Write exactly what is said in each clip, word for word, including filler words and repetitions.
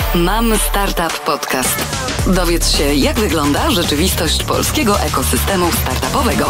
Mam Startup Podcast. Dowiedz się, jak wygląda rzeczywistość polskiego ekosystemu startupowego.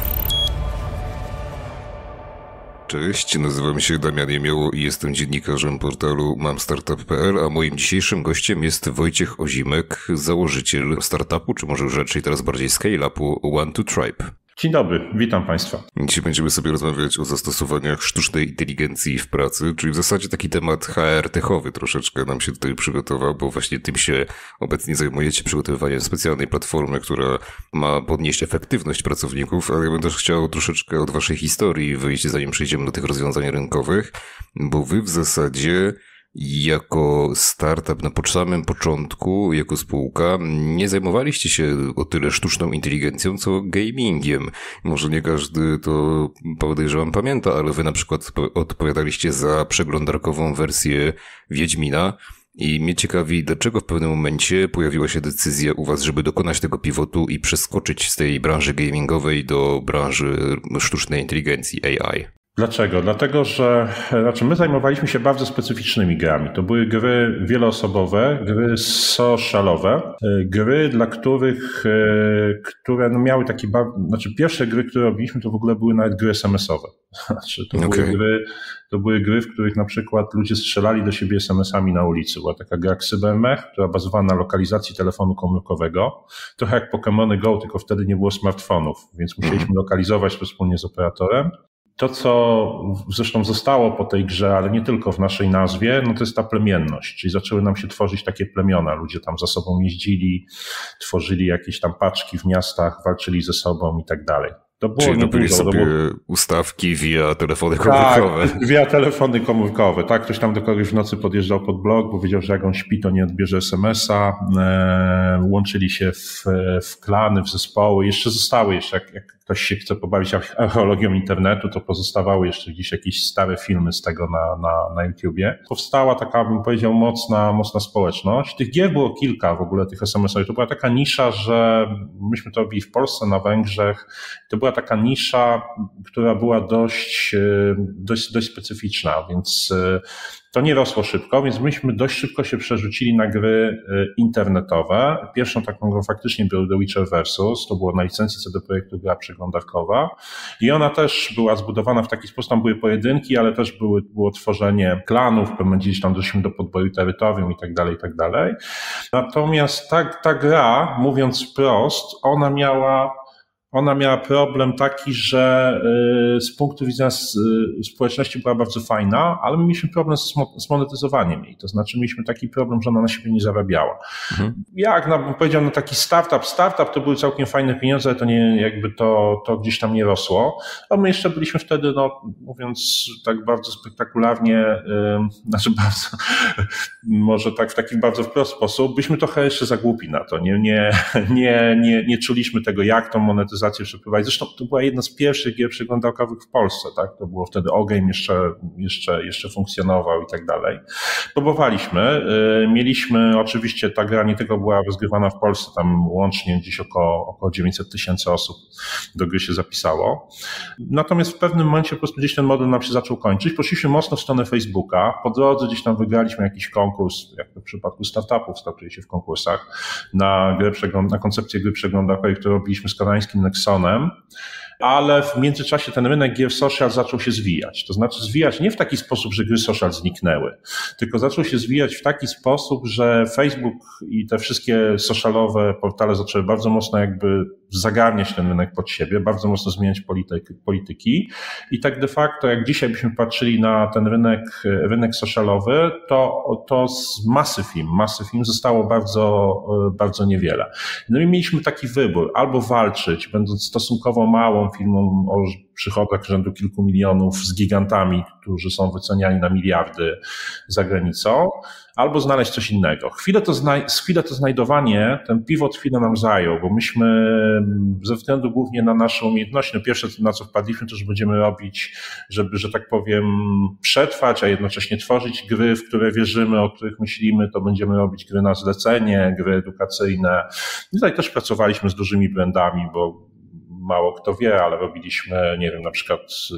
Cześć, nazywam się Damian Jemioło i jestem dziennikarzem portalu mam startup kropka p l, a moim dzisiejszym gościem jest Wojciech Ozimek, założyciel startupu, czy może już raczej teraz bardziej scale-upu One to Tribe. Dzień dobry, witam Państwa. Dzisiaj będziemy sobie rozmawiać o zastosowaniach sztucznej inteligencji w pracy, czyli w zasadzie taki temat H R techowy troszeczkę nam się tutaj przygotował, bo właśnie tym się obecnie zajmujecie, przygotowywaniem specjalnej platformy, która ma podnieść efektywność pracowników, ale ja bym też chciał troszeczkę od waszej historii wyjść, zanim przejdziemy do tych rozwiązań rynkowych, bo wy w zasadzie jako startup na samym początku, jako spółka, nie zajmowaliście się o tyle sztuczną inteligencją, co gamingiem. Może nie każdy to, podejrzewam, pamięta, ale wy na przykład odpowiadaliście za przeglądarkową wersję Wiedźmina i mnie ciekawi, dlaczego w pewnym momencie pojawiła się decyzja u was, żeby dokonać tego pivotu i przeskoczyć z tej branży gamingowej do branży sztucznej inteligencji A I. Dlaczego? Dlatego, że znaczy my zajmowaliśmy się bardzo specyficznymi grami. To były gry wieloosobowe, gry socialowe, gry, dla których, które no miały taki, znaczy pierwsze gry, które robiliśmy, to w ogóle były nawet gry es em esowe. Znaczy to, okay. były gry, to były gry, w których na przykład ludzie strzelali do siebie es em esami na ulicy. Była taka gra Cybermech, która bazowała na lokalizacji telefonu komórkowego. Trochę jak Pokémony Go, tylko wtedy nie było smartfonów, więc musieliśmy mm. lokalizować to wspólnie z operatorem. To, co zresztą zostało po tej grze, ale nie tylko w naszej nazwie, no to jest ta plemienność, czyli zaczęły nam się tworzyć takie plemiona. Ludzie tam za sobą jeździli, tworzyli jakieś tam paczki w miastach, walczyli ze sobą i tak dalej. To było Czyli robili sobie było... ustawki via telefony komórkowe. Tak, via telefony komórkowe. Tak, ktoś tam do kogoś w nocy podjeżdżał pod blok, bo wiedział, że jak on śpi, to nie odbierze es em esa. E, łączyli się w, w klany, w zespoły. Jeszcze zostały, jeszcze jak, jak ktoś się chce pobawić archeologią internetu, to pozostawały jeszcze gdzieś jakieś stare filmy z tego na, na, na YouTubie. Powstała taka, bym powiedział, mocna, mocna społeczność. Tych gier było kilka w ogóle, tych es em esów. To była taka nisza, że myśmy to robili w Polsce, na Węgrzech. To była taka nisza, która była dość, dość, dość specyficzna, więc to nie rosło szybko, więc myśmy dość szybko się przerzucili na gry internetowe. Pierwszą taką grą faktycznie był The Witcher Versus, to było na licencji C D Projektu gra przeglądarkowa i ona też była zbudowana w taki sposób, tam były pojedynki, ale też były, było tworzenie klanów, pewnie gdzieś tam doszliśmy do podboju terytorium i tak dalej, i tak dalej. Natomiast ta, ta gra, mówiąc wprost, ona miała Ona miała problem taki, że z punktu widzenia społeczności była bardzo fajna, ale my mieliśmy problem z monetyzowaniem jej. To znaczy mieliśmy taki problem, że ona na siebie nie zarabiała. Mhm. Jak no, bym powiedział, no taki startup, startup to były całkiem fajne pieniądze, ale to nie, jakby to, to gdzieś tam nie rosło. A my jeszcze byliśmy wtedy, no mówiąc tak bardzo spektakularnie, yy, znaczy bardzo, może tak w taki bardzo wprost sposób, byliśmy trochę jeszcze za głupi na to. Nie, nie, nie, nie, nie czuliśmy tego, jak tą monetyzację przeprowadzić. Zresztą to była jedna z pierwszych gier przeglądarkowych w Polsce, tak? To było wtedy O-Game jeszcze, jeszcze, jeszcze funkcjonował i tak dalej. Próbowaliśmy. Mieliśmy, oczywiście ta gra nie tylko była rozgrywana w Polsce, tam łącznie gdzieś około, około dziewięćset tysięcy osób do gry się zapisało. Natomiast w pewnym momencie po prostu gdzieś ten model nam się zaczął kończyć. Poszliśmy mocno w stronę Facebooka. Po drodze gdzieś tam wygraliśmy jakiś konkurs, jak w przypadku startupów startuje się w konkursach, na grę przegląd- na koncepcję gry przeglądarkowej, którą robiliśmy z koreańskim Nexonem, ale w międzyczasie ten rynek gier social zaczął się zwijać. To znaczy zwijać nie w taki sposób, że gry social zniknęły, tylko zaczął się zwijać w taki sposób, że Facebook i te wszystkie socialowe portale zaczęły bardzo mocno jakby zagarniać ten rynek pod siebie, bardzo mocno zmieniać polityki, polityki i tak de facto jak dzisiaj byśmy patrzyli na ten rynek, rynek socialowy, to, to z masy firm, masy firm zostało bardzo, bardzo niewiele. No i mieliśmy taki wybór, albo walczyć, będąc stosunkowo małą firmą o przychodach rzędu kilku milionów z gigantami, którzy są wyceniani na miliardy za granicą, albo znaleźć coś innego. Chwilę to, zna- chwilę to znajdowanie, ten pivot chwilę nam zajął, bo myśmy ze względu głównie na naszą umiejętność, no pierwsze na co wpadliśmy, to że będziemy robić, żeby, że tak powiem, przetrwać, a jednocześnie tworzyć gry, w które wierzymy, o których myślimy, to będziemy robić gry na zlecenie, gry edukacyjne. I tutaj też pracowaliśmy z dużymi brandami, bo mało kto wie, ale robiliśmy, nie wiem, na przykład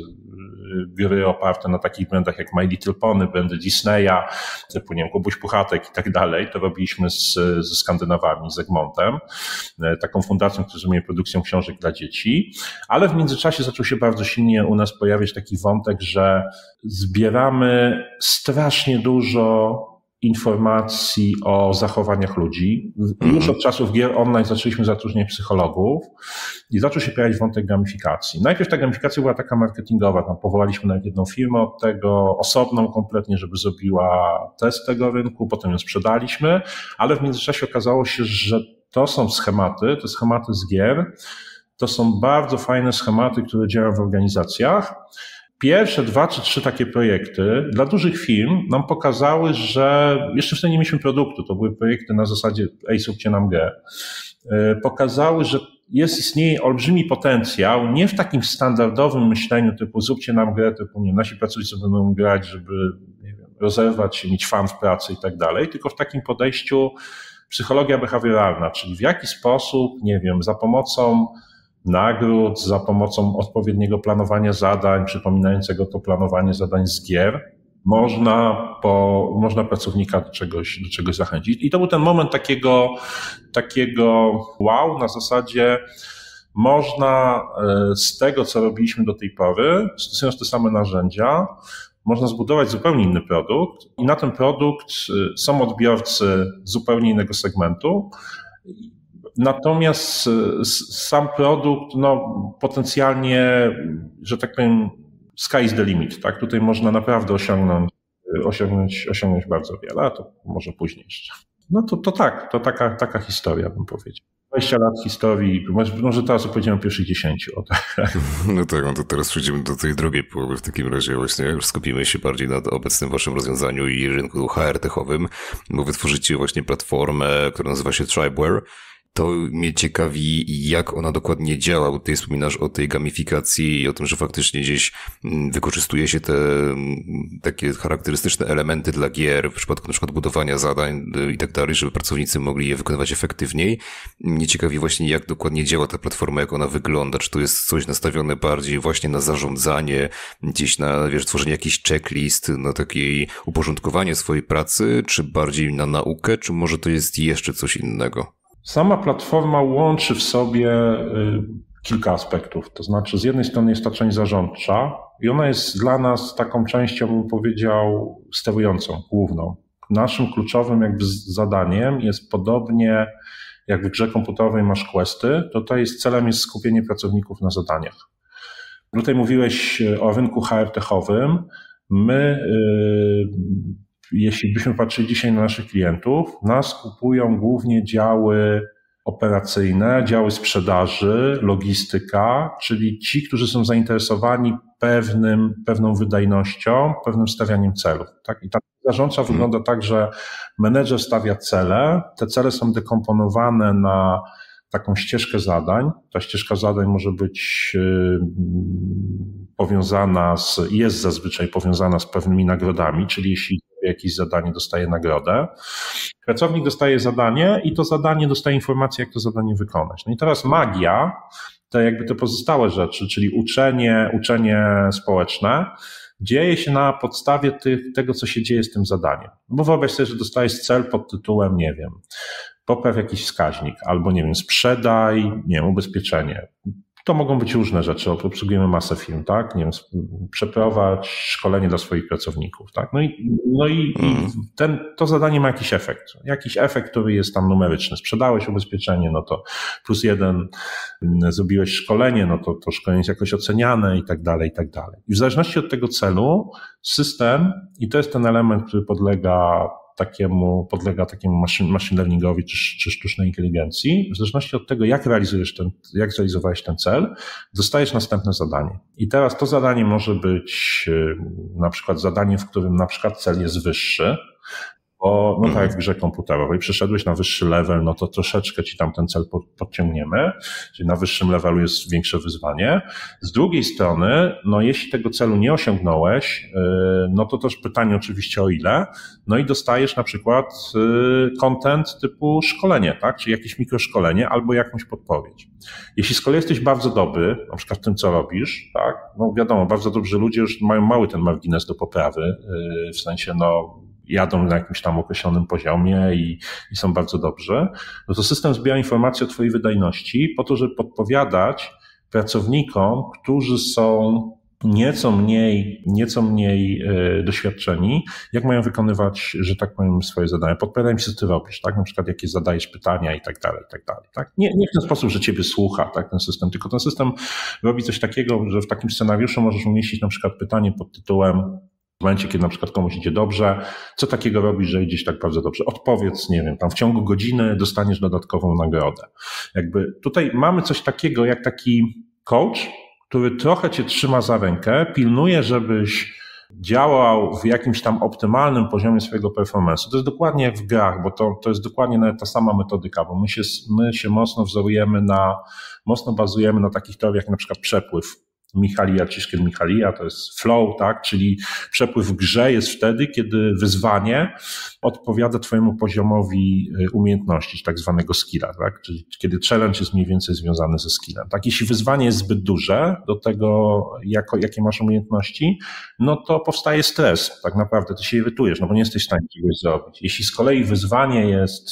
gry oparte na takich brandach jak My Little Pony, brandy Disneya, typu, nie wiem, Kubuś Puchatek i tak dalej. To robiliśmy z, ze Skandynawami, z Egmontem, taką fundacją, która zajmuje produkcją książek dla dzieci, ale w międzyczasie zaczął się bardzo silnie u nas pojawiać taki wątek, że zbieramy strasznie dużo informacji o zachowaniach ludzi. Już od czasów gier online zaczęliśmy zatrudniać psychologów i zaczął się pojawiać wątek gamifikacji. Najpierw ta gamifikacja była taka marketingowa, tam powołaliśmy nawet jedną firmę od tego, osobną kompletnie, żeby zrobiła test tego rynku, potem ją sprzedaliśmy, ale w międzyczasie okazało się, że to są schematy, te schematy z gier, to są bardzo fajne schematy, które działają w organizacjach. Pierwsze dwa czy trzy takie projekty dla dużych firm nam pokazały, że jeszcze wtedy nie mieliśmy produktu, to były projekty na zasadzie ej, zróbcie nam grę. Pokazały, że jest, istnieje olbrzymi potencjał, nie w takim standardowym myśleniu typu zróbcie nam grę, typu nie, nasi pracownicy będą grać, żeby nie wiem, rozerwać się, mieć fan w pracy i tak dalej, tylko w takim podejściu psychologia behawioralna, czyli w jaki sposób, nie wiem, za pomocą nagród, za pomocą odpowiedniego planowania zadań, przypominającego to planowanie zadań z gier, można, po, można pracownika do czegoś, do czegoś zachęcić. I to był ten moment takiego, takiego wow, na zasadzie można z tego, co robiliśmy do tej pory, stosując te same narzędzia, można zbudować zupełnie inny produkt i na ten produkt są odbiorcy zupełnie innego segmentu. Natomiast sam produkt, no potencjalnie, że tak powiem, sky is the limit, tak? Tutaj można naprawdę osiągnąć, osiągnąć, osiągnąć bardzo wiele, a to może później jeszcze. No to, to tak, to taka, taka historia, bym powiedział. dwadzieścia lat historii, może teraz opowiedziałem o pierwszych dziesięciu. Tak. No tak, no to teraz przejdziemy do tej drugiej połowy w takim razie właśnie, już skupimy się bardziej na obecnym waszym rozwiązaniu i rynku H R techowym, bo wy tworzycie właśnie platformę, która nazywa się Tribeware. To mnie ciekawi, jak ona dokładnie działa, bo tutaj wspominasz o tej gamifikacji i o tym, że faktycznie gdzieś wykorzystuje się te takie charakterystyczne elementy dla gier, w przypadku na przykład budowania zadań i tak dalej, żeby pracownicy mogli je wykonywać efektywniej. Mnie ciekawi właśnie, jak dokładnie działa ta platforma, jak ona wygląda, czy to jest coś nastawione bardziej właśnie na zarządzanie, gdzieś na, wiesz, tworzenie jakichś checklist, na takie uporządkowanie swojej pracy, czy bardziej na naukę, czy może to jest jeszcze coś innego? Sama platforma łączy w sobie kilka aspektów. To znaczy, z jednej strony jest ta część zarządcza i ona jest dla nas taką częścią, bym powiedział, sterującą, główną. Naszym kluczowym jakby zadaniem jest podobnie jak w grze komputerowej masz questy, to tutaj jest celem jest skupienie pracowników na zadaniach. Tutaj mówiłeś o rynku H R techowym. My, jeśli byśmy patrzyli dzisiaj na naszych klientów, nas kupują głównie działy operacyjne, działy sprzedaży, logistyka, czyli ci, którzy są zainteresowani pewnym, pewną wydajnością, pewnym stawianiem celów. Tak? I ta zarządcza hmm. wygląda tak, że menedżer stawia cele, te cele są dekomponowane na taką ścieżkę zadań. Ta ścieżka zadań może być yy, powiązana z, jest zazwyczaj powiązana z pewnymi nagrodami, czyli jeśli jakieś zadanie dostaje nagrodę, pracownik dostaje zadanie i to zadanie dostaje informację, jak to zadanie wykonać. No i teraz magia, to jakby te pozostałe rzeczy, czyli uczenie, uczenie społeczne, dzieje się na podstawie tych, tego, co się dzieje z tym zadaniem. Bo wyobraź sobie, że dostajesz cel pod tytułem, nie wiem, popraw jakiś wskaźnik, albo nie wiem, sprzedaj, nie wiem, ubezpieczenie. To mogą być różne rzeczy, obsługujemy masę firm, tak? Nie wiem, przeprowadź szkolenie dla swoich pracowników, tak? No i, no i, i ten, to zadanie ma jakiś efekt. Jakiś efekt, który jest tam numeryczny. Sprzedałeś ubezpieczenie, no to plus jeden, zrobiłeś szkolenie, no to to szkolenie jest jakoś oceniane i tak dalej, i tak dalej. I w zależności od tego celu system, i to jest ten element, który podlega takiemu, podlega takiemu machine, machine learningowi czy, czy sztucznej inteligencji, w zależności od tego, jak realizujesz ten, jak zrealizowałeś ten cel, dostajesz następne zadanie. I teraz to zadanie może być na przykład zadaniem, w którym na przykład cel jest wyższy, bo no tak jak w grze komputerowej, przeszedłeś na wyższy level, no to troszeczkę ci tam ten cel podciągniemy, czyli na wyższym levelu jest większe wyzwanie. Z drugiej strony, no jeśli tego celu nie osiągnąłeś, no to też pytanie oczywiście o ile, no i dostajesz na przykład content typu szkolenie, tak, czyli jakieś mikroszkolenie albo jakąś podpowiedź. Jeśli z kolei jesteś bardzo dobry, na przykład w tym, co robisz, tak, no wiadomo, bardzo dobrzy ludzie już mają mały ten margines do poprawy, w sensie no jadą na jakimś tam określonym poziomie i, i są bardzo dobrzy, no to system zbiera informacje o twojej wydajności po to, żeby podpowiadać pracownikom, którzy są nieco mniej, nieco mniej e, doświadczeni, jak mają wykonywać, że tak powiem, swoje zadania. Podpowiada im się, co ty robisz, tak? Na przykład jakie zadajesz pytania i tak dalej, i tak dalej, tak? Nie, nie w ten sposób, że ciebie słucha, tak, ten system, tylko ten system robi coś takiego, że w takim scenariuszu możesz umieścić na przykład pytanie pod tytułem w momencie, kiedy na przykład komuś idzie dobrze, co takiego robisz, że idzie tak bardzo dobrze? Odpowiedz, nie wiem, tam w ciągu godziny dostaniesz dodatkową nagrodę. Jakby tutaj mamy coś takiego jak taki coach, który trochę cię trzyma za rękę, pilnuje, żebyś działał w jakimś tam optymalnym poziomie swojego performance'u. To jest dokładnie jak w grach, bo to, to jest dokładnie nawet ta sama metodyka, bo my się, my się mocno wzorujemy na, mocno bazujemy na takich teoriach jak na przykład przepływ. Michalija, Ciszkiel-Michalija, to jest flow, tak, czyli przepływ w grze jest wtedy, kiedy wyzwanie odpowiada twojemu poziomowi umiejętności, tak zwanego skilla, tak, czyli kiedy challenge jest mniej więcej związany ze skillem. Tak, jeśli wyzwanie jest zbyt duże do tego, jako, jakie masz umiejętności, no to powstaje stres, tak naprawdę, ty się irytujesz, no bo nie jesteś w stanie czegoś zrobić. Jeśli z kolei wyzwanie jest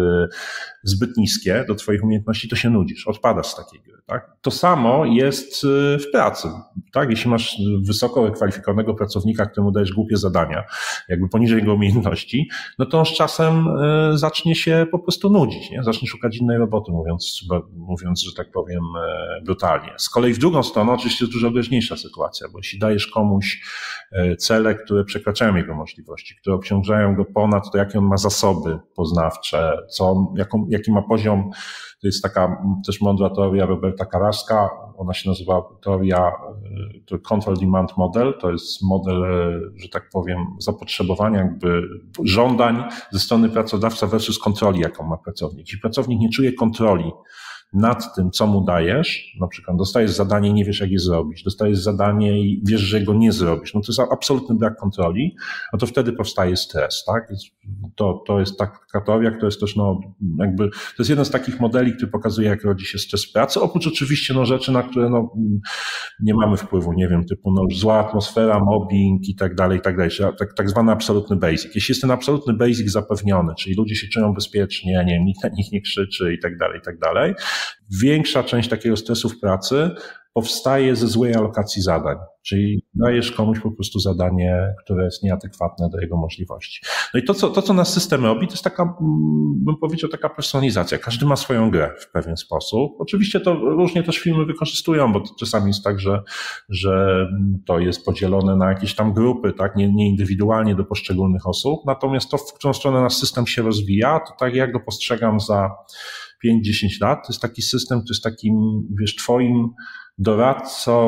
zbyt niskie do twoich umiejętności, to się nudzisz, odpadasz z takiej gry, tak. To samo jest w pracy, tak, jeśli masz wysoko wykwalifikowanego pracownika, któremu dajesz głupie zadania, jakby poniżej jego umiejętności, no to on z czasem y, zacznie się po prostu nudzić, nie? Zacznie szukać innej roboty, mówiąc, mówiąc, że tak powiem, y, brutalnie. Z kolei w drugą stronę oczywiście jest dużo groźniejsza sytuacja, bo jeśli dajesz komuś y, cele, które przekraczają jego możliwości, które obciążają go ponad to, jakie on ma zasoby poznawcze, co on, jaką, jaki ma poziom, to jest taka też mądra teoria Roberta Karaska, ona się nazywa teoria to Control Demand Model, to jest model, że tak powiem, zapotrzebowania, jakby żądań ze strony pracodawca versus kontroli, jaką ma pracownik. Jeśli pracownik nie czuje kontroli nad tym, co mu dajesz, na przykład dostajesz zadanie i nie wiesz, jak je zrobić, dostajesz zadanie i wiesz, że go nie zrobisz, no to jest absolutny brak kontroli, no to wtedy powstaje stres, tak? To, to jest taka teoria, która jest też, no, jakby, to jest jeden z takich modeli, który pokazuje, jak rodzi się stres w pracy, oprócz oczywiście, no, rzeczy, na które, no, nie mamy wpływu, nie wiem, typu, no, zła atmosfera, mobbing i tak dalej, i tak dalej, tak, tak zwany absolutny basic. Jeśli jest ten absolutny basic zapewniony, czyli ludzie się czują bezpiecznie, nie wiem, nikt na nich nie krzyczy i tak dalej, i tak dalej, większa część takiego stresu w pracy powstaje ze złej alokacji zadań, czyli dajesz komuś po prostu zadanie, które jest nieadekwatne do jego możliwości. No i to, co, to, co nasz system robi, to jest taka, bym powiedział, taka personalizacja. Każdy ma swoją grę w pewien sposób. Oczywiście to różnie też firmy wykorzystują, bo to czasami jest tak, że, że to jest podzielone na jakieś tam grupy, tak, nie, nie indywidualnie do poszczególnych osób. Natomiast to, w którą stronę nasz system się rozwija, to tak jak go postrzegam za pięć dziesięć lat, to jest taki system, to jest takim, wiesz, twoim doradcą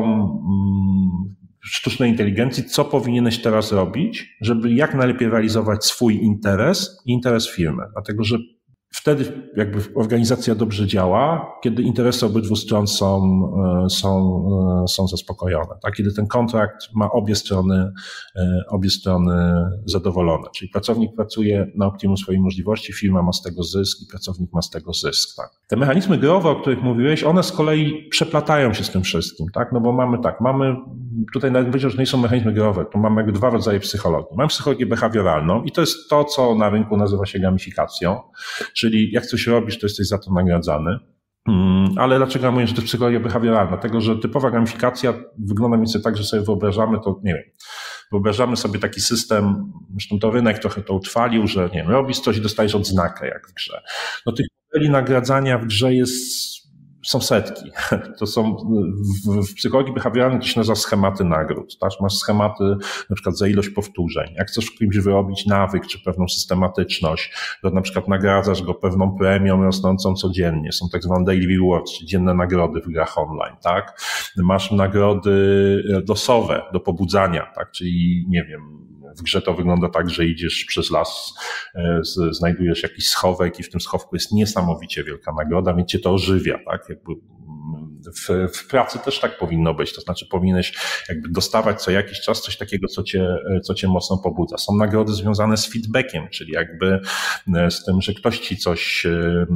sztucznej inteligencji, co powinieneś teraz robić, żeby jak najlepiej realizować swój interes i interes firmy. Dlatego, że wtedy jakby organizacja dobrze działa, kiedy interesy obydwu stron są, są, są zaspokojone, tak? Kiedy ten kontrakt ma obie strony, obie strony zadowolone. Czyli pracownik pracuje na optimum swojej możliwości, firma ma z tego zysk i pracownik ma z tego zysk, tak? Te mechanizmy growe, o których mówiłeś, one z kolei przeplatają się z tym wszystkim, tak? No bo mamy tak, mamy tutaj nawet powiedział, że nie są mechanizmy growe, tu mamy jakby dwa rodzaje psychologii. Mamy psychologię behawioralną i to jest to, co na rynku nazywa się gamifikacją, czyli jak coś robisz, to jesteś za to nagradzany. Ale dlaczego mówię, że to jest psychologia behawioralna? Dlatego, że typowa gamifikacja wygląda mniej więcej tak, że sobie wyobrażamy to, nie wiem, wyobrażamy sobie taki system, zresztą to rynek trochę to utrwalił, że nie wiem, robisz coś i dostajesz odznakę jak w grze. No tych modeli nagradzania w grze jest są setki. To są w, w psychologii behawioralnej to się nazywa schematy nagród. Tak? Masz schematy na przykład za ilość powtórzeń. Jak chcesz w kimś wyrobić nawyk czy pewną systematyczność, to na przykład nagradzasz go pewną premią rosnącą codziennie. Są tak zwane daily rewards, czyli dzienne nagrody w grach online. Tak? Masz nagrody losowe do pobudzania, tak? Czyli nie wiem, w grze to wygląda tak, że idziesz przez las znajdujesz jakiś schowek i w tym schowku jest niesamowicie wielka nagroda, więc cię to ożywia, tak? Jakby w, w pracy też tak powinno być, to znaczy powinieneś jakby dostawać co jakiś czas coś takiego, co cię, co cię mocno pobudza. Są nagrody związane z feedbackiem, czyli jakby z tym, że ktoś ci coś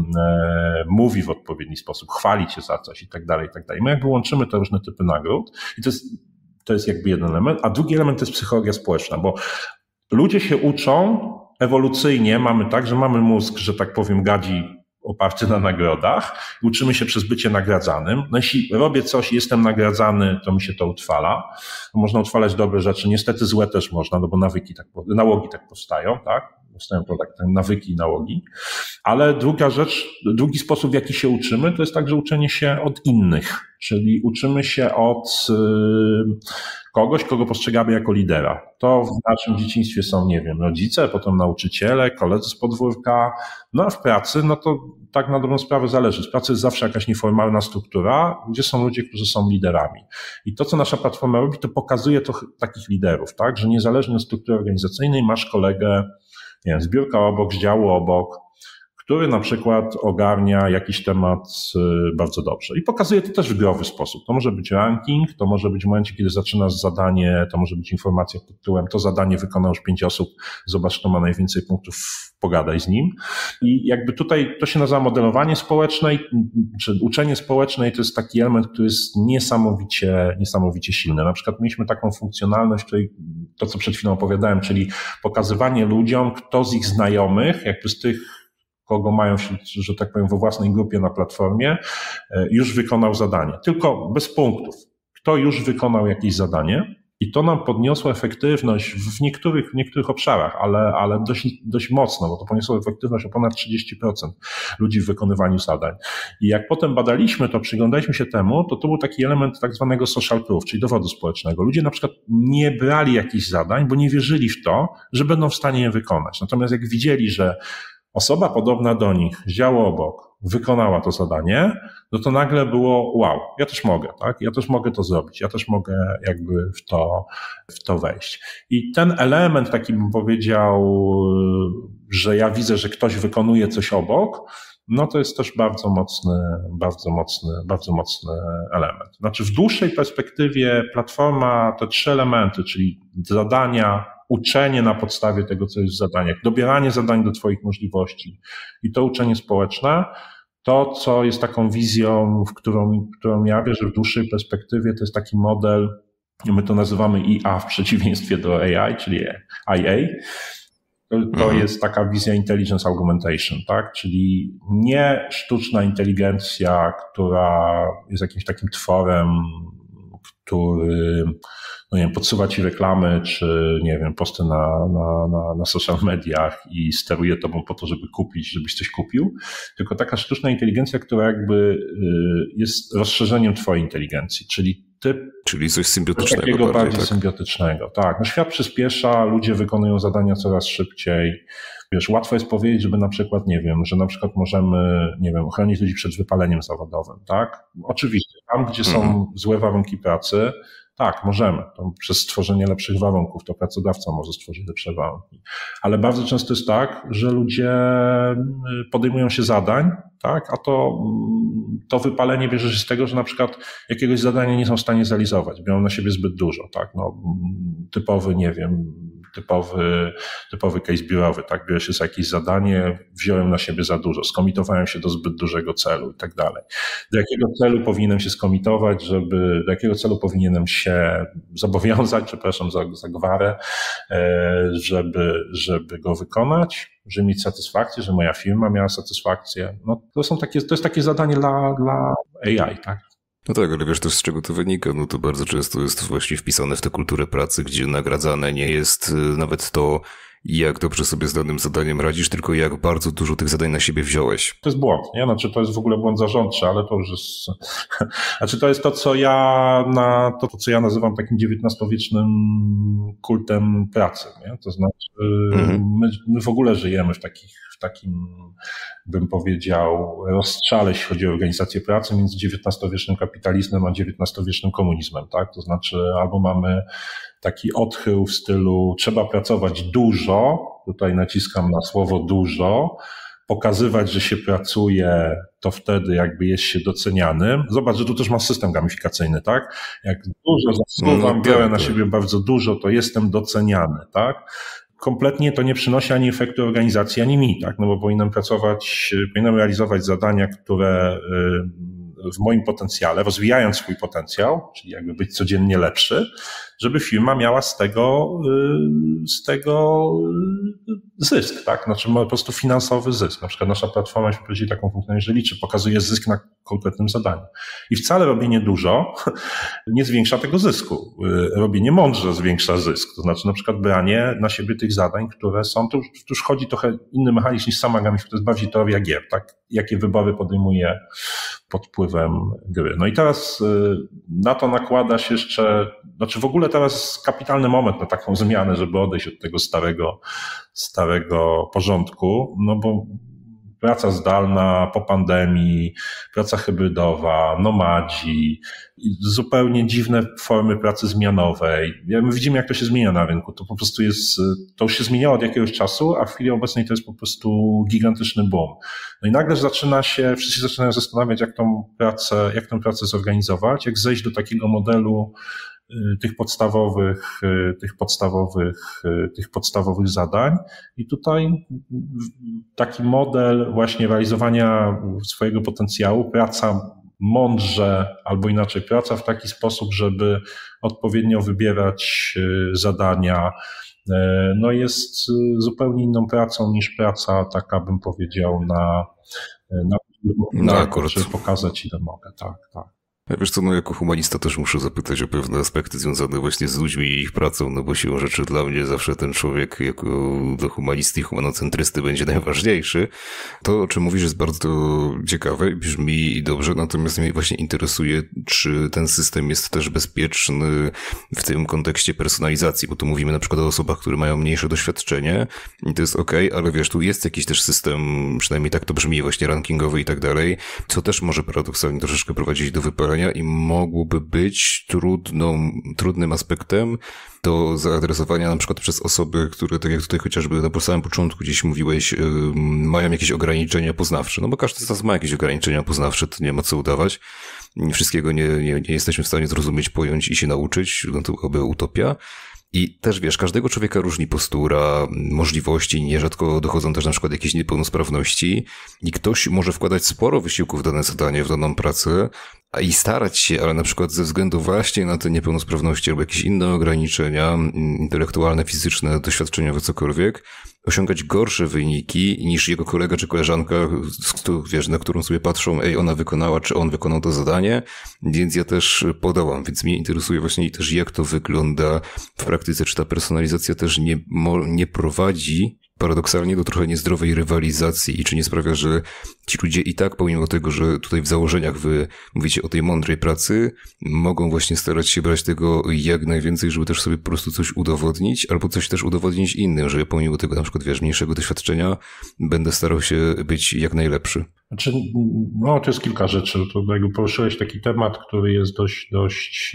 mówi w odpowiedni sposób, chwali cię za coś i tak dalej, i tak dalej. My jakby łączymy te różne typy nagród i to jest, to jest jakby jeden element, a drugi element to jest psychologia społeczna, bo ludzie się uczą ewolucyjnie, mamy tak, że mamy mózg, że tak powiem, gadzi oparty na nagrodach. Uczymy się przez bycie nagradzanym. No jeśli robię coś i jestem nagradzany, to mi się to utrwala. Można utrwalać dobre rzeczy, niestety złe też można, no bo nawyki tak, nałogi tak powstają, tak? Powstają to tak, nawyki i nałogi. Ale druga rzecz, drugi sposób, w jaki się uczymy, to jest także uczenie się od innych. Czyli uczymy się od kogoś, kogo postrzegamy jako lidera. To w naszym dzieciństwie są, nie wiem, rodzice, potem nauczyciele, koledzy z podwórka. No a w pracy, no to tak na dobrą sprawę zależy. W pracy jest zawsze jakaś nieformalna struktura, gdzie są ludzie, którzy są liderami. I to, co nasza platforma robi, to pokazuje to takich liderów, tak? Że niezależnie od struktury organizacyjnej masz kolegę, nie wiem, z biurka obok, z działu obok, który na przykład ogarnia jakiś temat bardzo dobrze. I pokazuje to też w growy sposób. To może być ranking, to może być w momencie, kiedy zaczynasz zadanie, to może być informacja pod tytułem, to zadanie wykonał już pięć osób, zobacz, kto ma najwięcej punktów, pogadaj z nim. I jakby tutaj to się nazywa modelowanie społeczne, czy uczenie społeczne i to jest taki element, który jest niesamowicie, niesamowicie silny. Na przykład mieliśmy taką funkcjonalność, której to, co przed chwilą opowiadałem, czyli pokazywanie ludziom, kto z ich znajomych, jakby z tych kogo mają, że tak powiem, we własnej grupie na platformie, już wykonał zadanie. Tylko bez punktów. Kto już wykonał jakieś zadanie i to nam podniosło efektywność w niektórych, w niektórych obszarach, ale, ale dość, dość mocno, bo to podniosło efektywność o ponad trzydzieści procent ludzi w wykonywaniu zadań. I jak potem badaliśmy to, przyglądaliśmy się temu, to to był taki element tak zwanego social proof, czyli dowodu społecznego. Ludzie na przykład nie brali jakichś zadań, bo nie wierzyli w to, że będą w stanie je wykonać. Natomiast jak widzieli, że osoba podobna do nich z działu obok wykonała to zadanie, no to nagle było wow, ja też mogę, tak? Ja też mogę to zrobić, ja też mogę jakby w to, w to wejść. I ten element, taki bym powiedział, że ja widzę, że ktoś wykonuje coś obok, no to jest też bardzo mocny, bardzo mocny, bardzo mocny element. Znaczy w dłuższej perspektywie platforma te trzy elementy, czyli zadania, uczenie na podstawie tego, co jest w zadaniach, dobieranie zadań do twoich możliwości i to uczenie społeczne, to, co jest taką wizją, w którą, którą ja wierzę w dłuższej perspektywie, to jest taki model, my to nazywamy I A w przeciwieństwie do A I, czyli I A. To, to mhm. jest taka wizja intelligence augmentation, tak? Czyli nie sztuczna inteligencja, która jest jakimś takim tworem, który, no nie wiem, podsuwa ci reklamy, czy nie wiem, posty na, na, na, na social mediach i steruje tobą po to, żeby kupić, żebyś coś kupił, tylko taka sztuczna inteligencja, która jakby jest rozszerzeniem twojej inteligencji, czyli typ. Czyli coś symbiotycznego. Takiego bardziej, bardziej tak? symbiotycznego, tak. No świat przyspiesza, ludzie wykonują zadania coraz szybciej. Wiesz, łatwo jest powiedzieć, żeby na przykład, nie wiem, że na przykład możemy, nie wiem, chronić ludzi przed wypaleniem zawodowym, tak? Oczywiście, tam, gdzie są mhm. złe warunki pracy, tak, możemy. To przez stworzenie lepszych warunków to pracodawca może stworzyć lepsze warunki. Ale bardzo często jest tak, że ludzie podejmują się zadań, tak, a to, to wypalenie bierze się z tego, że na przykład jakiegoś zadania nie są w stanie zrealizować, biorą na siebie zbyt dużo, tak, no, typowy, nie wiem, typowy, typowy case biurowy, tak, biorę się za jakieś zadanie, wziąłem na siebie za dużo, skomitowałem się do zbyt dużego celu i tak dalej. Do jakiego celu powinienem się skomitować, żeby, do jakiego celu powinienem się zobowiązać, przepraszam za, za gwarę, żeby, żeby go wykonać, żeby mieć satysfakcję, że moja firma miała satysfakcję. No, to są takie, to jest takie zadanie dla, dla A I, tak? No tak, ale wiesz też z czego to wynika, no to bardzo często jest właśnie wpisane w tę kulturę pracy, gdzie nagradzane nie jest nawet to, jak dobrze sobie z danym zadaniem radzisz, tylko jak bardzo dużo tych zadań na siebie wziąłeś. To jest błąd, nie? Znaczy to jest w ogóle błąd zarządczy, ale to już jest... Znaczy to jest to, co ja na to, co ja nazywam takim dziewiętnastowiecznym kultem pracy, nie? To znaczy mhm. my, my w ogóle żyjemy w takich, w takim, bym powiedział, rozstrzale, jeśli chodzi o organizację pracy między dziewiętnastowiecznym kapitalizmem a dziewiętnastowiecznym komunizmem, tak? To znaczy albo mamy taki odchył w stylu trzeba pracować dużo, dużo, tutaj naciskam na słowo dużo, pokazywać, że się pracuje, to wtedy jakby jest się docenianym. Zobacz, że tu też masz system gamifikacyjny, tak? Jak dużo zasuwam, no, biorę na siebie bardzo dużo, to jestem doceniany, tak? Kompletnie to nie przynosi ani efektu organizacji, ani mi, tak? No bo powinienem pracować, powinienem realizować zadania, które w moim potencjale, rozwijając swój potencjał, czyli jakby być codziennie lepszy, żeby firma miała z tego, z tego zysk, tak? Znaczy po prostu finansowy zysk. Na przykład nasza platforma, jeśli prowadzi taką funkcję, że liczy, pokazuje zysk na konkretnym zadaniu. I wcale robienie dużo nie zwiększa tego zysku. Robienie mądrze zwiększa zysk. To znaczy na przykład branie na siebie tych zadań, które są, to już, to już chodzi trochę inny mechanizm niż sama gamifikacja, to jest bardziej teoria gier, tak? Jakie wybory podejmuje pod wpływem gry. No i teraz na to nakłada się jeszcze, znaczy w ogóle teraz kapitalny moment na taką zmianę, żeby odejść od tego starego, starego porządku, no bo praca zdalna po pandemii, praca hybrydowa, nomadzi, zupełnie dziwne formy pracy zmianowej. My widzimy, jak to się zmienia na rynku. To po prostu jest, to już się zmieniało od jakiegoś czasu, a w chwili obecnej to jest po prostu gigantyczny boom. No i nagle zaczyna się, wszyscy zaczynają zastanawiać, jak tą pracę, jak tę pracę zorganizować, jak zejść do takiego modelu tych podstawowych, tych podstawowych, tych podstawowych zadań. I tutaj taki model właśnie realizowania swojego potencjału, praca mądrze, albo inaczej, praca w taki sposób, żeby odpowiednio wybierać zadania, no jest zupełnie inną pracą niż praca taka, bym powiedział, na, na, na, na żeby pokazać, ile mogę. Tak, tak. Wiesz co, no jako humanista też muszę zapytać o pewne aspekty związane właśnie z ludźmi i ich pracą, no bo siłą rzeczy dla mnie zawsze ten człowiek jako do humanisty i humanocentrysty będzie najważniejszy. To, o czym mówisz, jest bardzo ciekawe, brzmi dobrze, natomiast mnie właśnie interesuje, czy ten system jest też bezpieczny w tym kontekście personalizacji, bo tu mówimy na przykład o osobach, które mają mniejsze doświadczenie i to jest okej, ale wiesz, tu jest jakiś też system, przynajmniej tak to brzmi, właśnie rankingowy i tak dalej, co też może paradoksalnie troszeczkę prowadzić do wypalenia i mogłoby być trudną, trudnym aspektem do zaadresowania na przykład przez osoby, które, tak jak tutaj chociażby na samym początku gdzieś mówiłeś, yy, mają jakieś ograniczenia poznawcze. No bo każdy z nas ma jakieś ograniczenia poznawcze, to nie ma co udawać. Wszystkiego nie, nie, nie jesteśmy w stanie zrozumieć, pojąć i się nauczyć, no to oby utopia. I też wiesz, każdego człowieka różni postura, możliwości, nierzadko dochodzą też na przykład jakieś niepełnosprawności i ktoś może wkładać sporo wysiłku w dane zadanie, w daną pracę, a i starać się, ale na przykład ze względu właśnie na te niepełnosprawności albo jakieś inne ograniczenia intelektualne, fizyczne, doświadczeniowe, cokolwiek, osiągać gorsze wyniki niż jego kolega czy koleżanka, wiesz, na którą sobie patrzą, ej, ona wykonała, czy on wykonał to zadanie, więc ja też podałam, więc mnie interesuje właśnie też, jak to wygląda w praktyce, czy ta personalizacja też nie, nie prowadzi paradoksalnie do trochę niezdrowej rywalizacji i czy nie sprawia, że ci ludzie i tak, pomimo tego, że tutaj w założeniach wy mówicie o tej mądrej pracy, mogą właśnie starać się brać tego jak najwięcej, żeby też sobie po prostu coś udowodnić, albo coś też udowodnić innym, że pomimo tego na przykład, wiesz, mniejszego doświadczenia będę starał się być jak najlepszy. Znaczy, no to jest kilka rzeczy. To jakby poruszyłeś taki temat, który jest dość, dość,